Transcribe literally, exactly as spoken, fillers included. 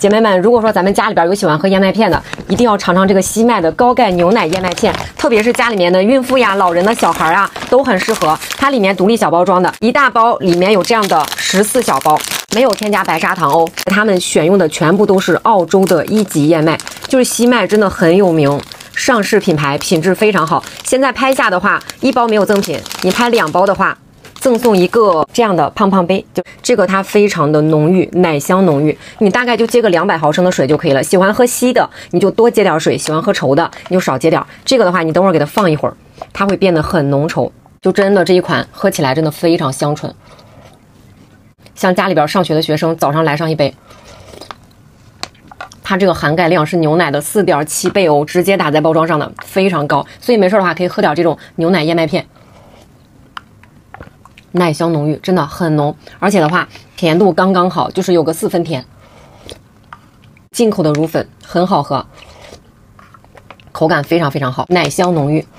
姐妹们，如果说咱们家里边有喜欢喝燕麦片的，一定要尝尝这个西麦的高钙牛奶燕麦片，特别是家里面的孕妇呀、老人的小孩啊，都很适合。它里面独立小包装的，一大包里面有这样的十四小包，没有添加白砂糖哦。他们选用的全部都是澳洲的一级燕麦，就是西麦真的很有名。 上市品牌，品质非常好。现在拍下的话，一包没有赠品，你拍两包的话，赠送一个这样的胖胖杯。就这个它非常的浓郁，奶香浓郁，你大概就接个两百毫升的水就可以了。喜欢喝稀的，你就多接点水；喜欢喝稠的，你就少接点。这个的话，你等会儿给它放一会儿，它会变得很浓稠。就真的这一款喝起来真的非常香醇。像家里边上学的学生，早上来上一杯。 它这个含钙量是牛奶的 四点七倍哦，直接打在包装上的，非常高。所以没事的话，可以喝点这种牛奶燕麦片，奶香浓郁，真的很浓，而且的话甜度刚刚好，就是有个四分甜。进口的乳粉很好喝，口感非常非常好，奶香浓郁。